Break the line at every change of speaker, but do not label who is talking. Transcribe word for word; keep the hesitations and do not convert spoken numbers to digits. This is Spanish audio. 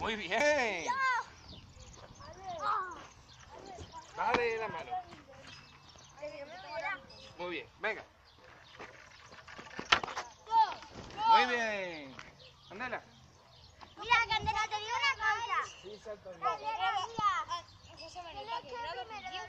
Muy bien. Dale la mano. Muy bien, venga. Muy bien. Candela.
Mira, Candela, te digo una cosa.
Sí, salta.
Candela, mira.